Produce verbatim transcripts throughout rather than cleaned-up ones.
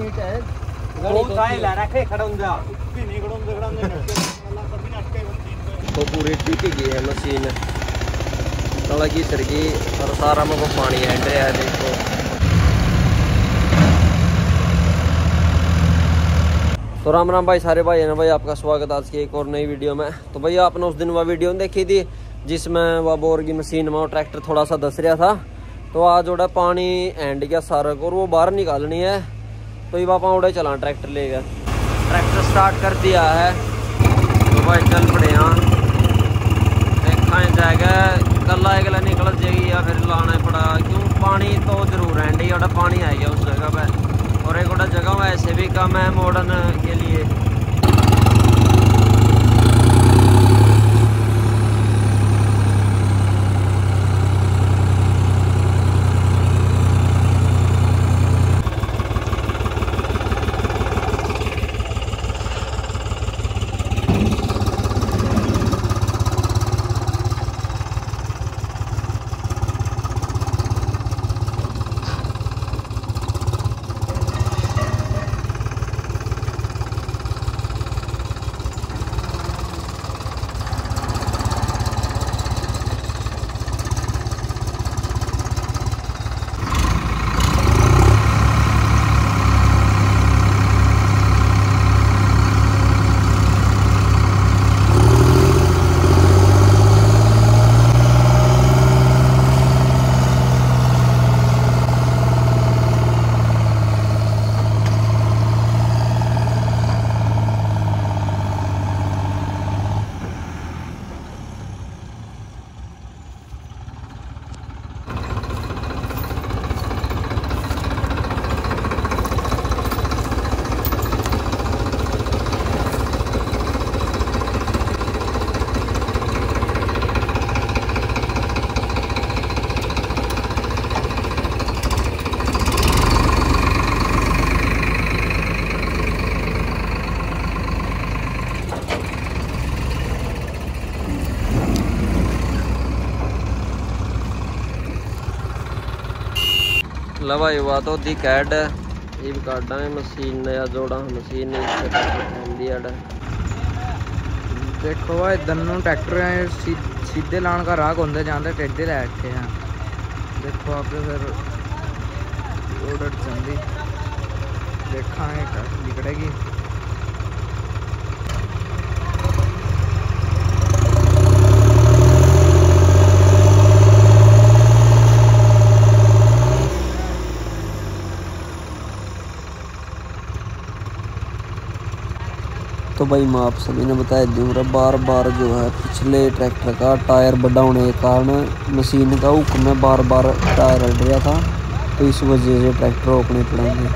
तो पूरी टिक गई है मशीन तलगी सरगी और सारा में पानी एंड रहा है। देखो तो राम राम भाई सारे भाई है ना भाई, आपका स्वागत आज की एक और नई वीडियो में। तो भाई आपने उस दिन वह वीडियो देखी थी जिसमें वह बोर की मशीन में वो ट्रैक्टर थोड़ा सा दस रहा था। तो आज जोड़ा पानी एंड गया सारा को और वो बाहर निकालनी है। तो ये वापा उड़े चला ट्रैक्टर ले गया, ट्रैक्टर स्टार्ट कर दिया है। तो भाई चल पड़े यहाँ देखा जाएगा कल आएगा निकल जाएगी या फिर लाना पड़ा, क्यों पानी तो जरूर है एंड ही पानी आएगा उस जगह पे। और एक गोटा जगह वैसे भी कम है मॉडर्न के लिए। लवा युवा तो दी कैड ये काटा है मशीन नया जोड़ा मशीन देखो भाई दोनों ट्रैक्टर सी, सीधे लाने का राग होंगे जाते टेढ़े लै रखे हैं। देखो आप फिर रोड चलती देखा निकलेगी। तो भाई मैं आप सभी ने बताया दूंगा बार बार जो है पिछले ट्रैक्टर का टायर बड़ा होने के कारण मशीन का हुक में बार बार टायर हट रहा था, तो इस वजह से ट्रैक्टर रोकने पड़ेंगे।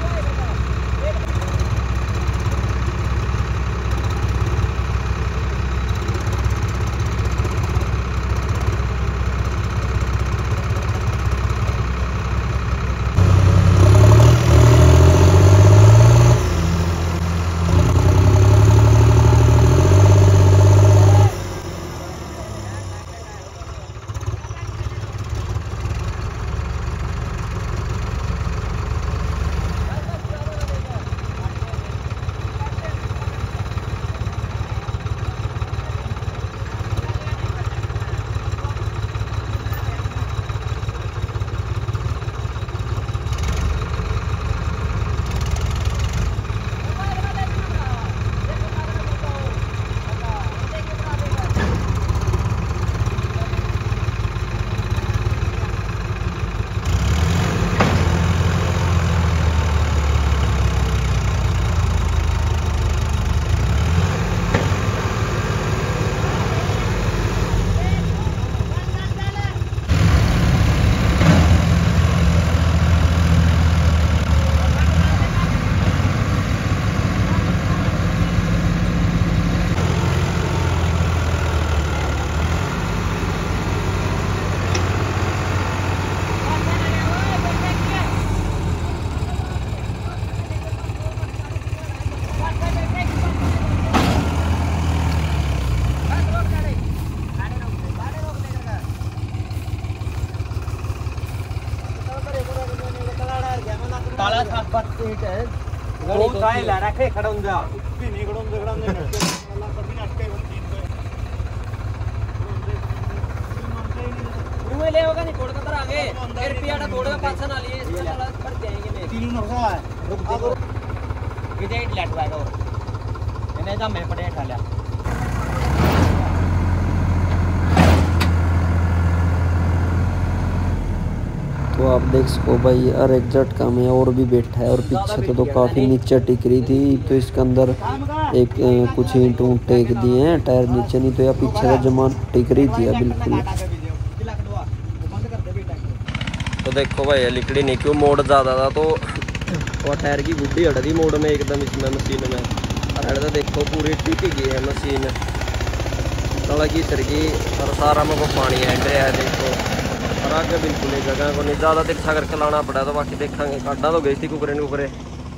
ले होगा नहीं कोड़ का आगे रुपया कोड़ का पाँच ना लिए इससे वाला पर जाएंगे मैं तीन नौसा है रुक देखो किधर इट लेट वाला और इन्हें जा मैं पड़े खा लिया। तो आप देख सको भाई हर एक झटका में और भी बैठा है और पीछे तो, तो काफ़ी नीचे टिक रही थी तो इसके अंदर एक कुछ ईंट ऊँट टेक दिए हैं टायर नीचे नहीं तो या पीछे का जमा टिक रही थी बिल्कुल। तो देखो भाई लिकड़ी नहीं क्यों मोड़ ज़्यादा था तो और टायर की गुड्डी हट दी मोड़ में एकदम इसमें मशीन में और तो देखो पूरी टिक गई है मशीन तला की सरगी और सारा में को पानी है है देखो और आगे बिल्कुल एक जगह को नहीं ज़्यादा तिरछा करके लाना पड़ा तो बाकी देखेंगे काटा तो गई थी कुकरे कुकरे।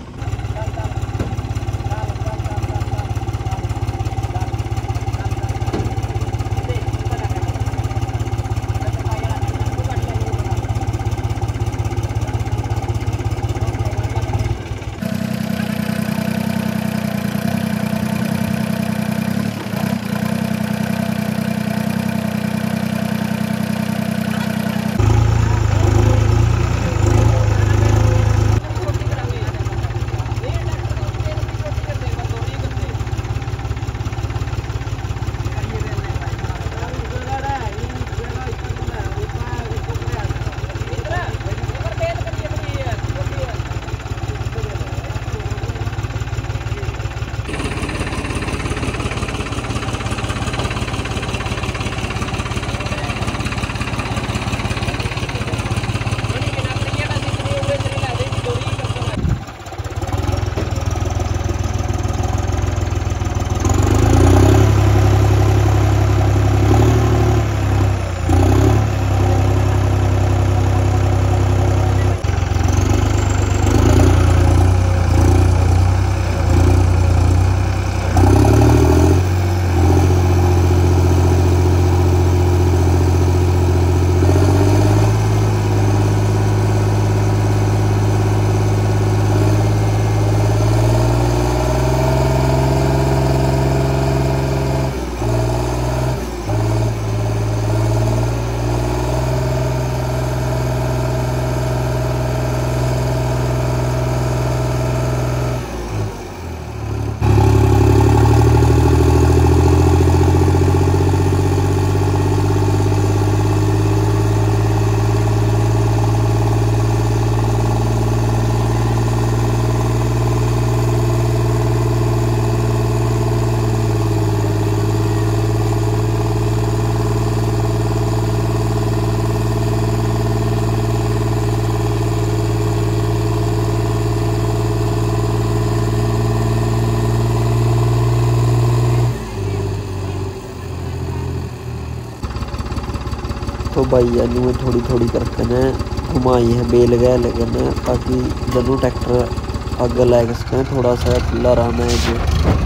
तो भाई यानी में थोड़ी थोड़ी करके ने घुमाई है बेल गए लेकिन ताकि जब ट्रैक्टर आगे लग सकें थोड़ा सा खुला रहना है जो।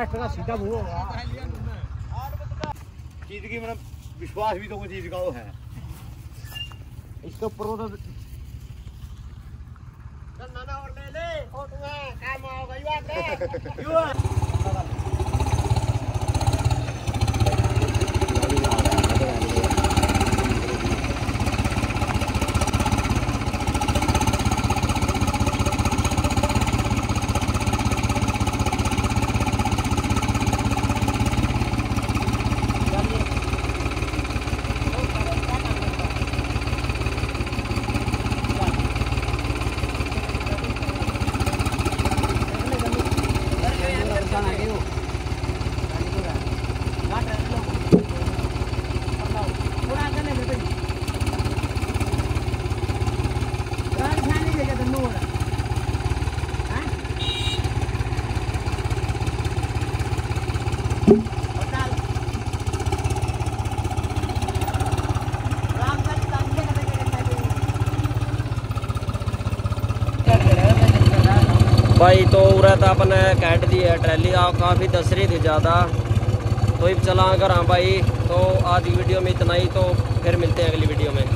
ट्रैक्टर का सीधा मुंह होगा चीज की मतलब विश्वास भी तो कोई चीज का वो है इसके ऊपर वो तो ना और ले ले और तुम्हें काम आओगे ये बात है क्यों भाई तो उरा तो अपने कैट दी है ट्रैली आ काफ़ी दस रही थी ज़्यादा तो अब चला कर हाँ भाई। तो आज की वीडियो में इतना ही, तो फिर मिलते हैं अगली वीडियो में।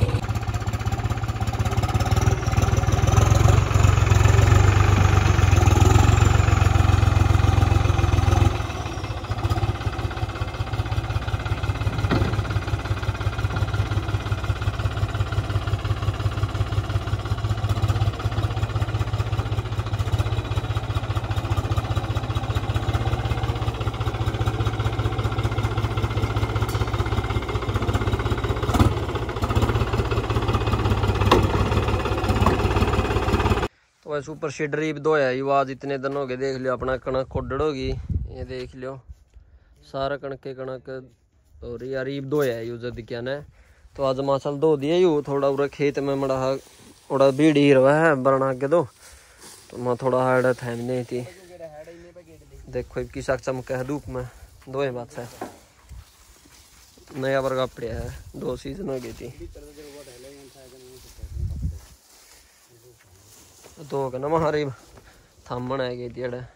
तो सुपर सीडर ही दो है ये आज इतने दिन हो गए। देख लियो अपना कणक खोडड़ होगी, ये देख लियो सारा कणके कणक और यार ईब दो है यू जद क्या ने। तो आज मासल दो दिए यू थोड़ा उरा खेत में मड़ा उड़ा बीड़ी ही रहा है बरना के दो तो मैं थोड़ा हार्ड थैम नहीं थी। देखो इब की साक चमक है धूप में दो है बात है नया वर्गा पड़िया है दो सीजन हो गई थी दो का ना महारी थामन है गई थी।